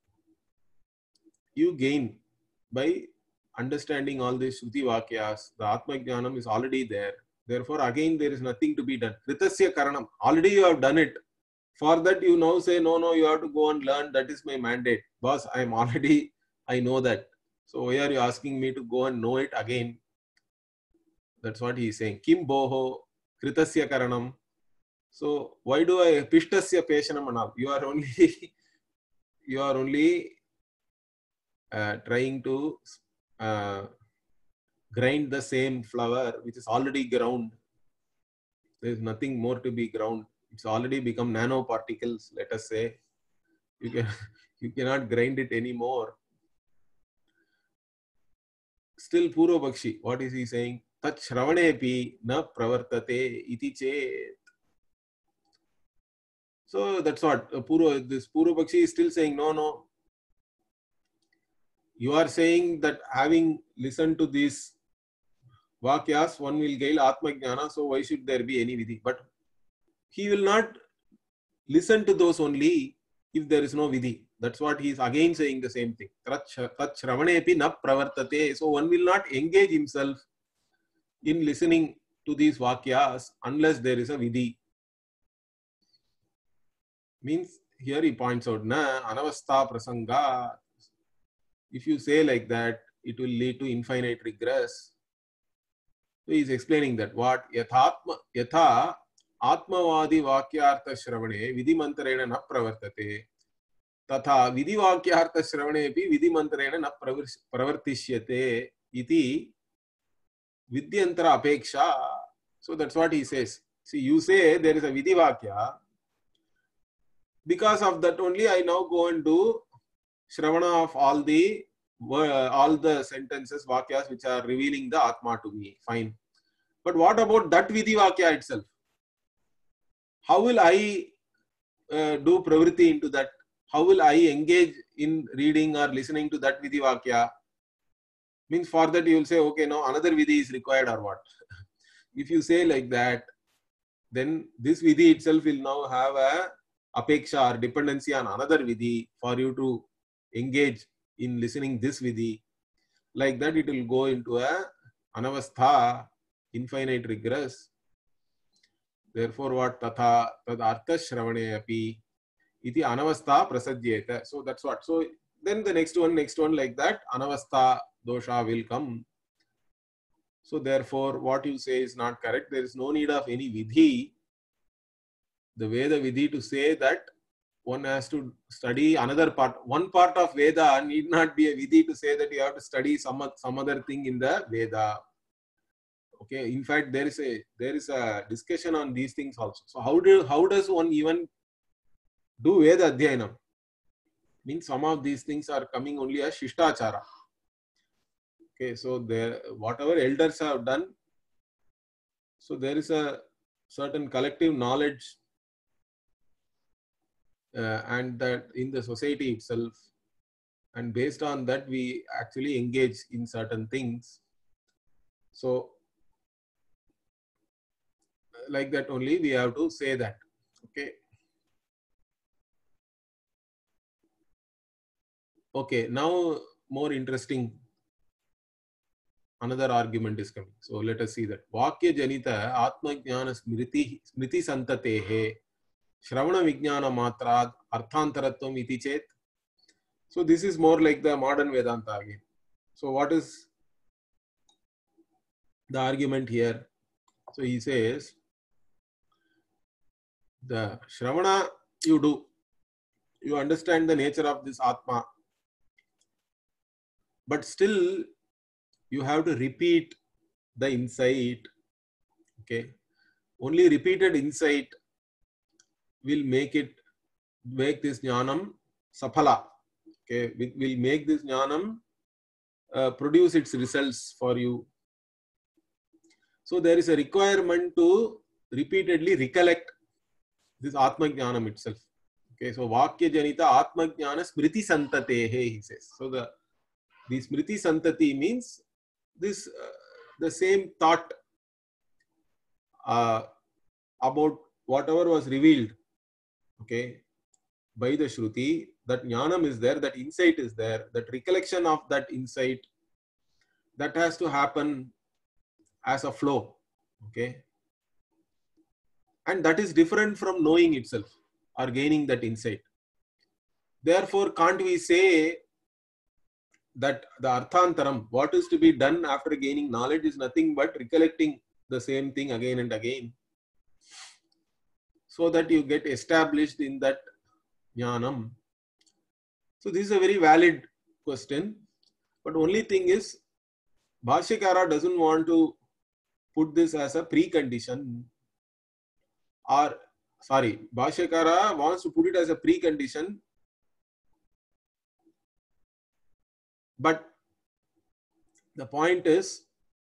you gain by understanding all these Shruti Vakyas. The Atma Jnanam is already there. Therefore, again, there is nothing to be done. Kritasya Karanam. Already you have done it. For that, you now say, no, you have to go and learn. That is my mandate. Boss, I know that. So why are you asking me to go and know it again? That's what he is saying. Kim Boho Kritasya Karanam. So why do I Pishtasya Peshanam and all? You are only trying to grind the same flour which is already ground. There is nothing more to be ground. It's already become nanoparticles, let us say. You cannot grind it anymore. Still Purva Bakshi, what is he saying? Tat Shravanepi na pravartate iti chet. So that's what this Purva Bakshi is still saying, no. You are saying that having listened to these Vakyas, one will gain Atma Jnana, so why should there be any Vidhi? But he will not listen to those only if there is no Vidhi. That's what he is again saying the same thing. Tat Shravanepi na pravartate. So one will not engage himself in listening to these Vakyas unless there is a Vidhi. Means here he points out, na anavastha prasanga. If you say like that, it will lead to infinite regress. So he is explaining that what yatha आत्मवादी वाक्यार्थ श्रवणे विधिमंत्रेण न प्रवर्तते तथा विधिवाक्यार्थ श्रवणेपि विधिमंत्रेण न प्रवर्तिष्यते इति विद्यंतर अपेक्षा. So that's what he says. See, you say there is a vidivakya. Because of that only I now go and do shravana of all the sentences, vakyas which are revealing the Atma to me. Fine. But what about that vidivakya itself? How will I do pravritti into that? How will I engage in reading or listening to that vidivakya? Means for that you will say, okay, now another vidhi is required or what? If you say like that, then this vidhi itself will now have a apeksha or dependency on another vidhi for you to engage in listening this vidhi. Like that, it will go into a anavastha, infinite regress. Therefore, what tatha tad artha shravane api iti anavastha prasadyeta. So that's what. So then the next one like that, anavastha dosha will come. So therefore, what you say is not correct. There is no need of any vidhi. The Veda vidhi to say that one has to study another part. One part of Veda need not be a vidhi to say that you have to study some other thing in the Veda. Okay. In fact, there is a discussion on these things also. So how does one even do Veda Adhyayanam? Means some of these things are coming only as Shishtachara. Okay. So whatever elders have done, so there is a certain collective knowledge and that in the society itself, and based on that we actually engage in certain things. So like that only we have to say that. Okay. Okay, now more interesting, another argument is coming. So let us see that. Vakya janita atma jnana smriti santatehe shravana vijnana matrad arthantaratvam iti chet. So this is more like the modern Vedanta again. So what is the argument here? So he says, the shravana you do, you understand the nature of this Atma, but still you have to repeat the insight. Okay, only repeated insight will make this jnanam saphala. Okay, will make this jnanam produce its results for you. So there is a requirement to repeatedly recollect this Atma Jnanam itself. Okay, so Vakya Janita Atma Jnana Smriti Santatehe, he says. So the Smriti Santati means this the same thought about whatever was revealed, okay, by the Shruti, that Jnanam is there, that insight is there, that recollection of that insight, that has to happen as a flow, okay. And that is different from knowing itself or gaining that insight. Therefore, can't we say that the arthantaram, what is to be done after gaining knowledge, is nothing but recollecting the same thing again and again, so that you get established in that jnanam. So this is a very valid question, but only thing is, Bhashyakara doesn't want to put this as a precondition, or sorry, Bhashyakara wants to put it as a precondition, but the point is,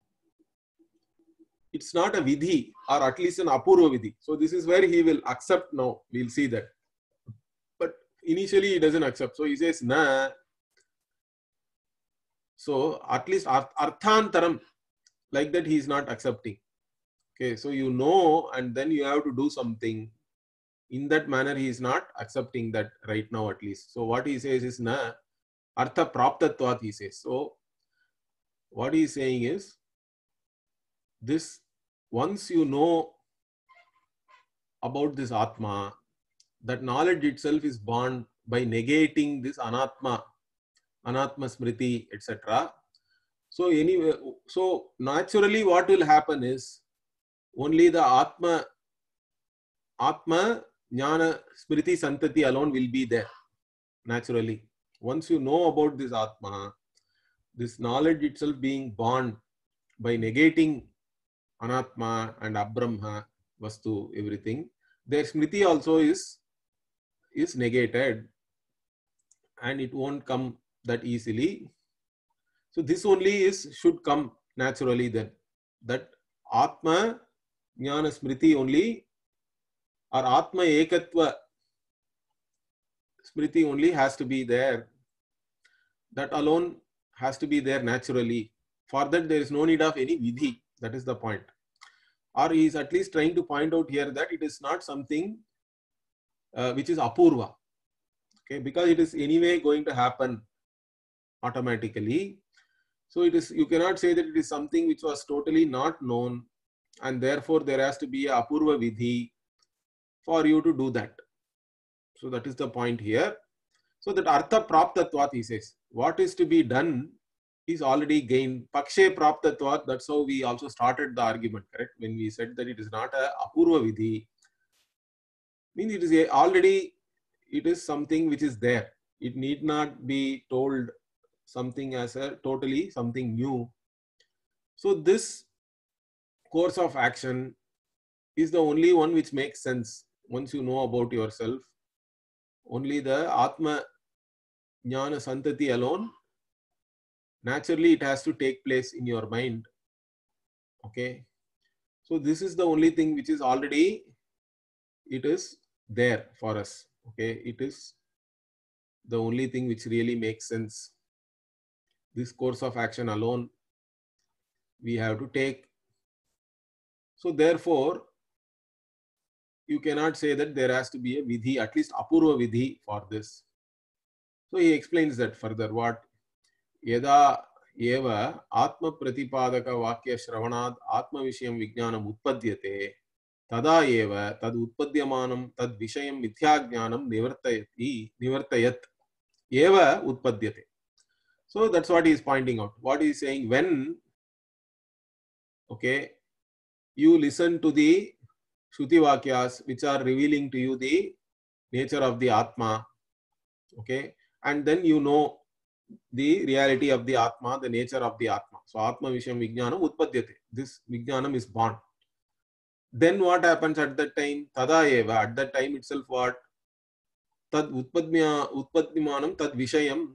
it's not a vidhi, or at least an apurva vidhi. So this is where he will accept now. We'll see that. But initially he doesn't accept. So he says, na. So at least arthantaram, like that he is not accepting. Okay, so you know, and then you have to do something. In that manner, he is not accepting that right now at least. So what he says is, na, artha praptatvat, he says. So what he is saying is, this, once you know about this Atma, that knowledge itself is born by negating this Anatma Smriti, etc. So anyway, so naturally what will happen is, only the Atma Atma, Jnana, Smriti, Santati alone will be there naturally. Once you know about this Atma, this knowledge itself being born by negating Anatma and Abrahma, Vastu, everything, their Smriti also is negated and it won't come that easily. So this only should come naturally then. That Atma, Jnana, Smriti only, or Atma Ekatva Smriti only has to be there. That alone has to be there naturally. For that there is no need of any vidhi. That is the point. Or he is at least trying to point out here that it is not something which is apurva. Okay, because it is anyway going to happen automatically. So it is, you cannot say that it is something which was totally not known and therefore there has to be a apurva vidhi for you to do that. So that is the point here. So that artha praptatvat, he says, what is to be done is already gained. Pakshe praptatvat, that's how we also started the argument, correct? When we said that it is not a apurva vidhi, means it is already, it is something which is there. It need not be told something as a totally something new. So this course of action is the only one which makes sense once you know about yourself. Only the Atma Jnana Santati alone, naturally it has to take place in your mind. Okay. So this is the only thing which is already, it is there for us. Okay. It is the only thing which really makes sense. This course of action alone we have to take. So therefore, you cannot say that there has to be a vidhi, at least apurva vidhi for this. So he explains that further. What? Yada eva atma pratipadaka vakya shravanad atma vishayam vijnanam utpadyate tada eva tad utpadyamanam tad vishayam mithyagnanam nivartayat eva utpadyate. So that's what he is pointing out. What he is saying, when, okay, you listen to the Shruti Vakyas which are revealing to you the nature of the Atma, okay, and then you know the reality of the Atma, the nature of the Atma. So Atma Vishayam Vijnanam Utpadyate. This Vijnanam is born. Then what happens at that time? Tada eva, at that time itself what? Tad Utpadyamanam Tad Vishayam.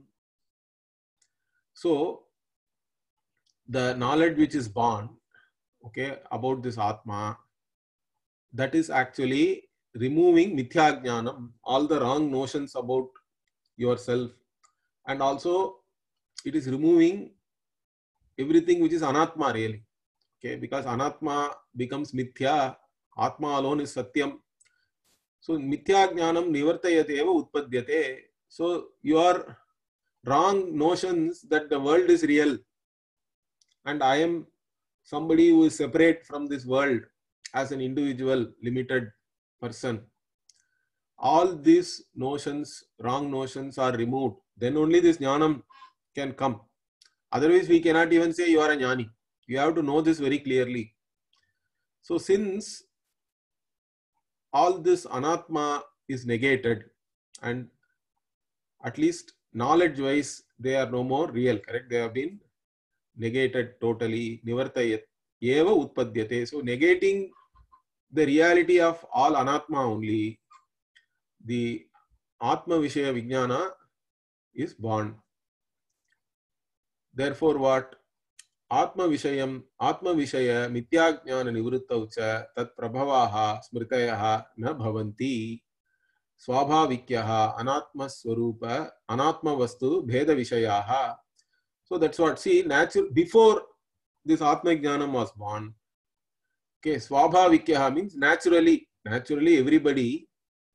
So the knowledge which is born, okay, about this Atma, that is actually removing mithya jnanam, all the wrong notions about yourself, and also it is removing everything which is anatma really. Okay, because anatma becomes mithya, atma alone is satyam. So mithya jnanam nivartayate eva utpadyate. So your wrong notions that the world is real and I am somebody who is separate from this world as an individual, limited person. All these notions, wrong notions are removed. Then only this jnanam can come. Otherwise, we cannot even say you are a jnani. You have to know this very clearly. So since all this anatma is negated and at least knowledge-wise, they are no more real, correct? They have been negated totally. Nivartayat eva utpadyate. So negating the reality of all anatma only, the atma vishaya vijnana is born. Therefore what? Atma vishaya mithya jnana nivruttau cha tat prabhavaha smritayaha na bhavanti swabhavikyaha anatma swarupa anatma vastu bheda vishayaha. So that's what, see, natural, before this atma jnanam was born, okay, swabhavikyaha means naturally everybody,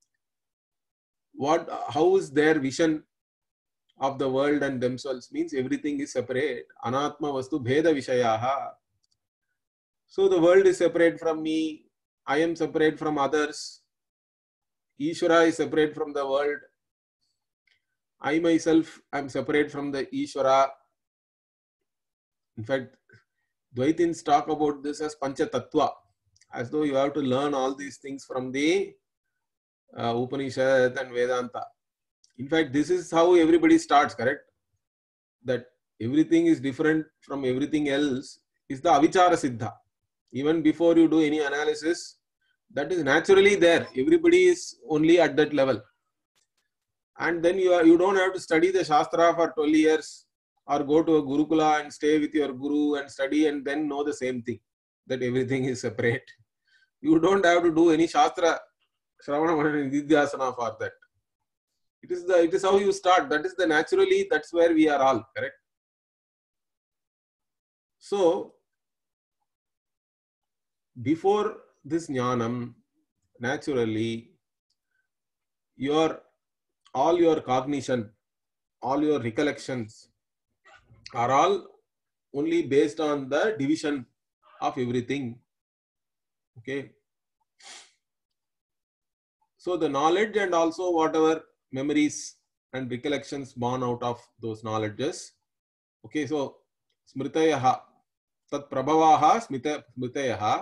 how is their vision of the world and themselves, means everything is separate. Anatma vastu bheda vishayaha. So the world is separate from me, I am separate from others, Ishvara is separate from the world, I myself am separate from the Ishvara. In fact, Dvaitins talk about this as Pancha Tattva. as though you have to learn all these things from the Upanishad and Vedanta. In fact, this is how everybody starts, correct? That everything is different from everything else is the avichara siddha. Even before you do any analysis, that is naturally there. Everybody is only at that level. And then you don't have to study the Shastra for 12 years or go to a Gurukula and stay with your Guru and study and then know the same thing, that everything is separate. You don't have to do any Shastra, Shravana Manana Nidhyasana for that. It is how you start. That is the naturally, that's where we are all, correct? So, before this jnanam, naturally, all your cognition, all your recollections are all only based on the division of everything. Okay. So the knowledge and also whatever memories and recollections born out of those knowledges. Okay, so smritayaha, tat prabhavaha smritayaha.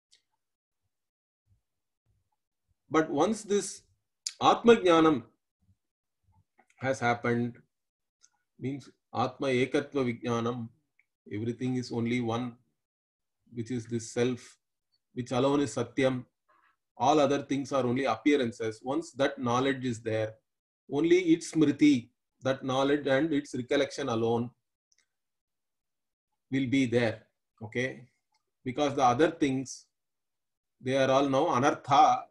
But once this Atma Jnanam has happened, means Atma Ekatva Vijnanam, everything is only one, which is this self, which alone is Satyam. All other things are only appearances. Once that knowledge is there, only its smriti, that knowledge and its recollection alone will be there. Okay? Because the other things, they are all now anartha.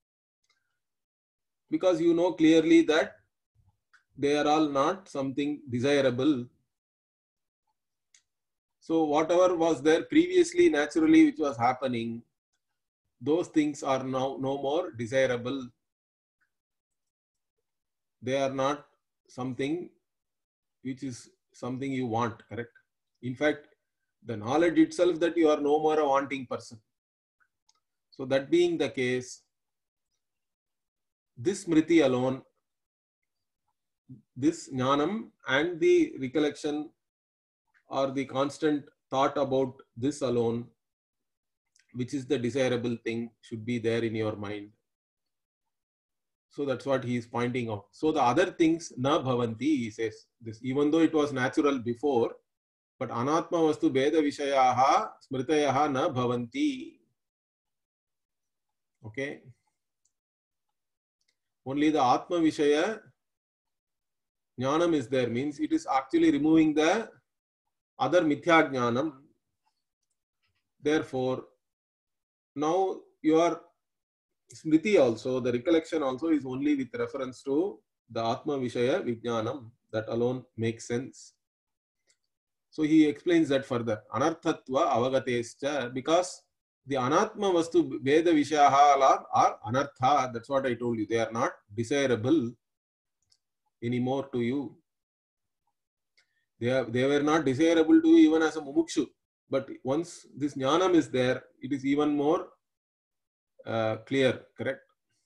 Because you know clearly that they are all not something desirable. So whatever was there previously, naturally, which was happening, those things are now no more desirable. They are not something which is something you want, correct? In fact, the knowledge itself that you are no more a wanting person. So that being the case, this smriti alone, this jnanam and the recollection or the constant thought about this alone, which is the desirable thing, should be there in your mind. So that's what he is pointing out. So the other things na bhavanti, he says this, even though it was natural before, but anatma vastu beda vishayaha smritayaha na bhavanti. Okay. Only the atma vishaya jnanam is there, means it is actually removing the other mithya jnanam. Therefore, now your smriti also, the recollection also is only with reference to the atma vishaya vijnanam. That alone makes sense. So he explains that further. Anarthatva avagatescha, because the anatma vastu veda vishayaha are anartha. That's what I told you. They are not desirable anymore to you. They were not desirable to you even as a mumukshu. But once this jnanam is there, it is even more clear, correct?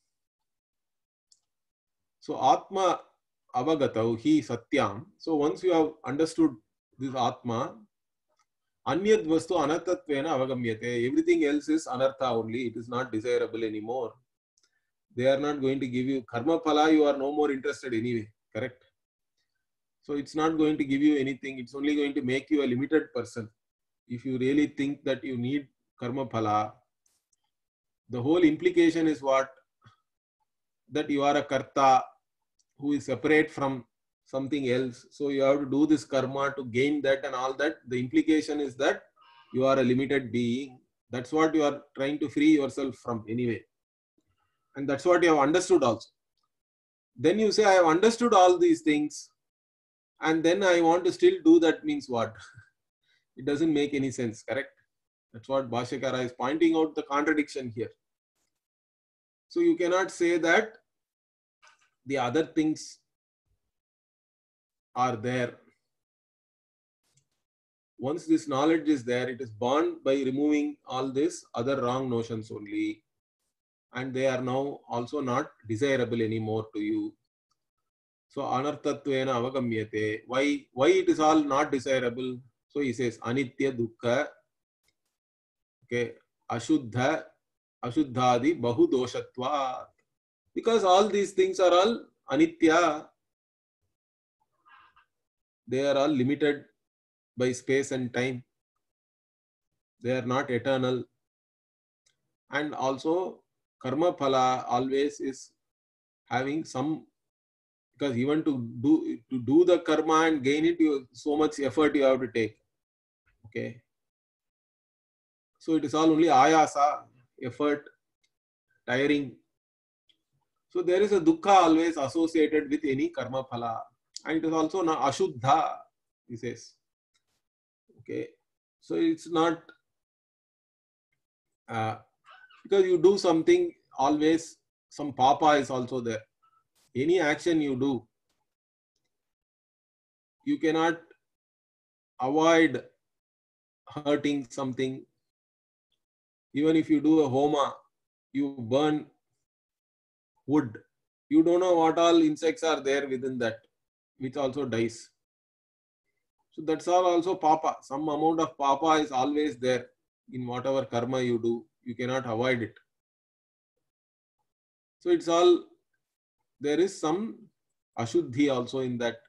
So Atma avagatau hi satyam. So once you have understood this Atma, anyad vastu anarthatvena avagamyate. Everything else is anartha only. It is not desirable anymore. They are not going to give you karma phala. You are no more interested anyway, correct? So it's not going to give you anything. It's only going to make you a limited person. If you really think that you need karma phala, the whole implication is what? That you are a karta who is separate from something else. So you have to do this karma to gain that and all that. The implication is that you are a limited being. That's what you are trying to free yourself from anyway. And that's what you have understood also. Then you say, I have understood all these things and then I want to still do that, means what? It doesn't make any sense, correct? That's what Bhashyakara is pointing out, the contradiction here. So you cannot say that the other things are there. Once this knowledge is there, it is born by removing all these other wrong notions only. And they are now also not desirable anymore to you. So anarthatvena avagamyate. Why it is all not desirable? So he says anitya dukkha, okay, ashuddha, ashuddhadi bahu doshatva. Because all these things are all anitya. They are all limited by space and time. They are not eternal. And also karma phala always is having some, because even to do the karma and gain it, so much effort you have to take. Okay. So it is all only ayasa, effort, tiring. So there is a dukkha always associated with any karma phala. And it is also na ashuddha, he says. Okay. So it's not because you do something, always some papa is also there. Any action you do, you cannot avoid hurting something. Even if you do a homa, you burn wood, you don't know what all insects are there within that, which also dies. So that's all also papa. Some amount of papa is always there in whatever karma you do. You cannot avoid it. So it's all, there is some ashuddhi also in that.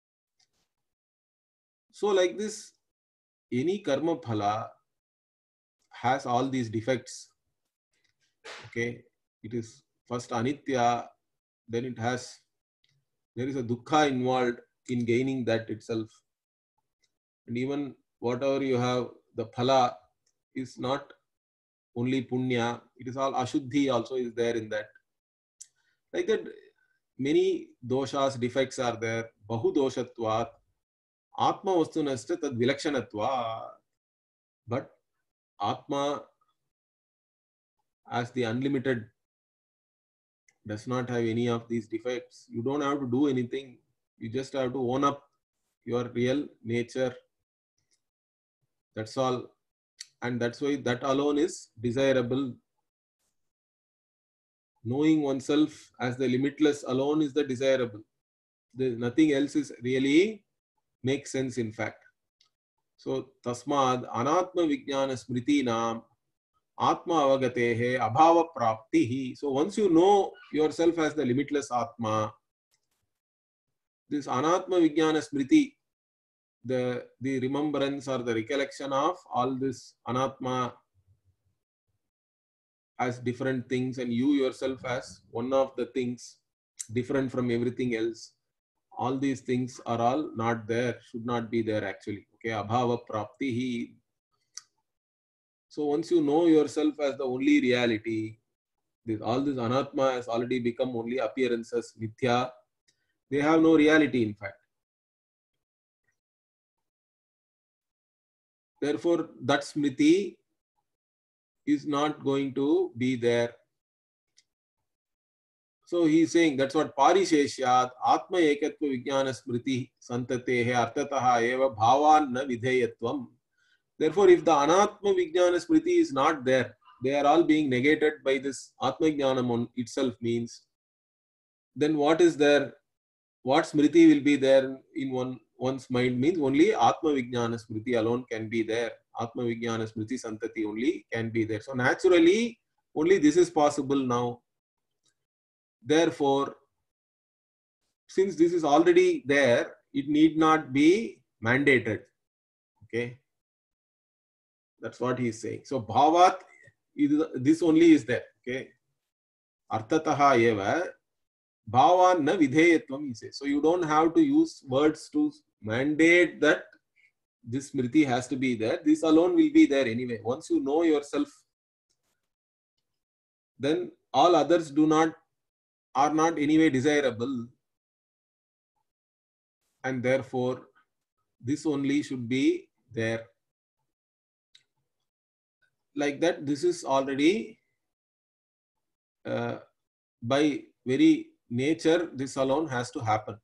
So like this, any karma phala has all these defects. Okay, it is first anitya, then it has, there is a dukkha involved in gaining that itself. And even whatever you have, the phala is not only punya, it is all ashuddhi also is there in that. Like that, many doshas, defects are there. Bahu doshatvat, atma vastunascha tad vilakshanatva. But atma, as the unlimited, does not have any of these defects. You don't have to do anything. You just have to own up your real nature. That's all. And that's why that alone is desirable. Knowing oneself as the limitless alone is the desirable. Nothing else is really makes sense, in fact. So, tasmad anatma vijnana smriti nam atma avagatehe abhava praptihi. So, once you know yourself as the limitless atma, this anatma vijnana smriti, the remembrance or the recollection of all this anatma as different things, and you yourself as one of the things different from everything else, all these things are all not there, should not be there actually. Okay, abhava praptihi. So once you know yourself as the only reality, all this anatma has already become only appearances, mithya. They have no reality, in fact. Therefore, that smriti is not going to be there. So he is saying that's what parisheshyat atma ekatva vijnana smriti santatehe artataha eva bhavan na vidheyatvam. Therefore, if the anatma vijnana smriti is not there, they are all being negated by this atma jnanam itself, means then what is there? What smriti will be there in one's mind? Means only atma vijnana smriti alone can be there. Atma vijnana smriti santati only can be there. So naturally, only this is possible now. Therefore, since this is already there, it need not be mandated. Okay, that's what he is saying. So bhavat, this only is there. Okay, artataha eva bhava na vidheyatvam, he says. So you don't have to use words to mandate that this smriti has to be there. This alone will be there anyway. Once you know yourself, then all others are not anyway desirable, and therefore this only should be there. Like that, this is already by very nature, this alone has to happen.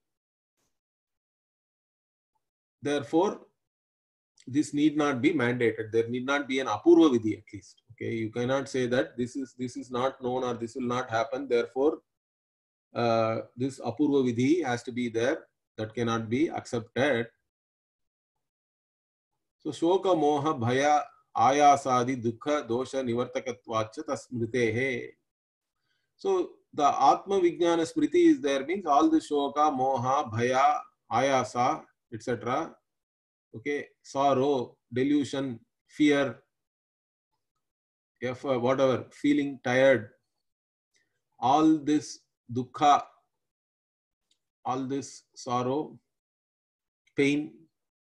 Therefore, this need not be mandated. There need not be an apurva vidhi, at least. Okay, you cannot say that this is not known or this will not happen. Therefore, this apurva vidhi has to be there. That cannot be accepted. So shoka moha bhaya ayasadi dukha dosha nivartakatvacha tasmritehe. So the Atma Vijnana Smriti is there, means all the shoka, moha, bhaya, ayasa, etc. Okay, sorrow, delusion, fear, whatever, feeling tired, all this dukkha, all this sorrow, pain,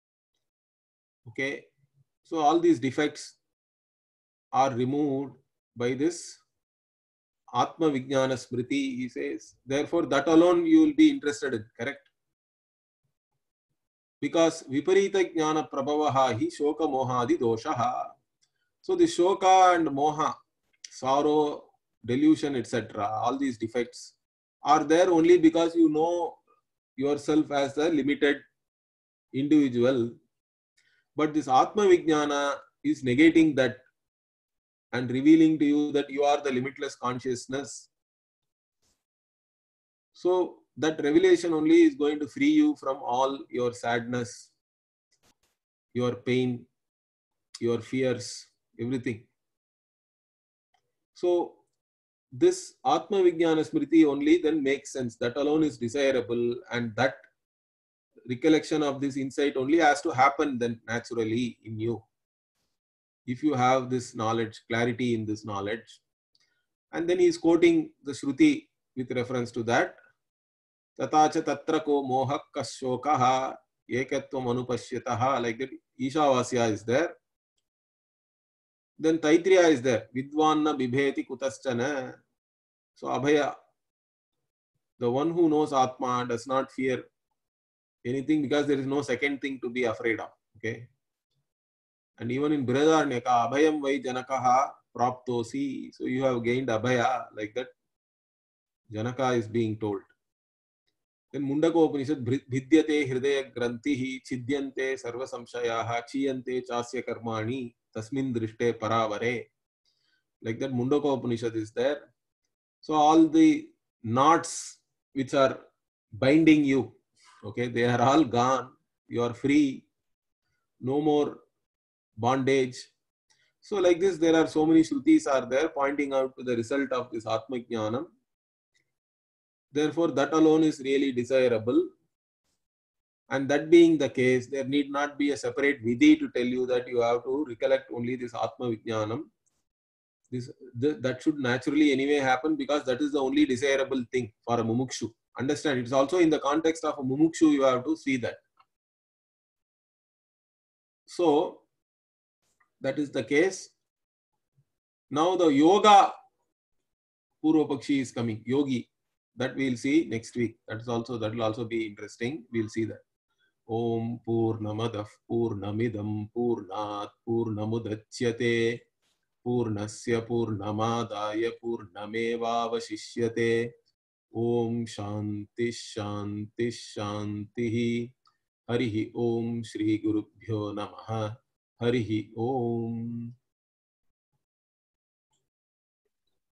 okay, so all these defects are removed by this Atma Vijnana Smriti, he says. Therefore, that alone you will be interested in, correct? Because Viparita Jnana Prabhavaha hi Shoka Mohadi Doshaha. So the Shoka and Moha, sorrow, delusion, etc., all these defects are there only because you know yourself as a limited individual. But this Atma Vijnana is negating that and revealing to you that you are the limitless consciousness. So that revelation only is going to free you from all your sadness, your pain, your fears, everything. So this Atma Vijnana Smriti only then makes sense. That alone is desirable, and that recollection of this insight only has to happen then naturally in you. If you have this knowledge, clarity in this knowledge. And then he is quoting the Shruti with reference to that. Tatacha tatra ko mohak kashokaha ekatvam anupashyataha. Like that, Ishavasya is there. Then Taitriya is there. Vidvanna bibheti kutaschana. So Abhaya, the one who knows Atma, does not fear anything because there is no second thing to be afraid of. Okay. And even in Brhadaranyaka, Abhayam vai janakaha praptosi. So you have gained Abhaya, like that. Janaka is being told. Then Mundaka Upanishad, Vidyate hridaya grantihi chidyante sarva samshayaha chiyante chasya karmani tasmin drishte paravare. Like that, Mundaka Upanishad is there. So all the knots which are binding you, okay, they are all gone. You are free. No more bondage. So like this, there are so many Shrutis are there pointing out to the result of this Atma Jnanam. Therefore, that alone is really desirable. And that being the case, there need not be a separate vidhi to tell you that you have to recollect only this Atma Vijnanam. That should naturally anyway happen because that is the only desirable thing for a mumukshu. Understand, it's also in the context of a mumukshu you have to see that. So, that is the case. Now the yoga Purva Pakshi is coming, yogi. That we will see next week. That will also be interesting. We will see that. Om Purnamadah Purnamidam Purnat Purnamudachyate Purnasya Purnamadaya Purnamevavashishyate. Om Shanti Shanti Shanti. Harihi Om Shri Gurubhyo Namaha. Harihi Om.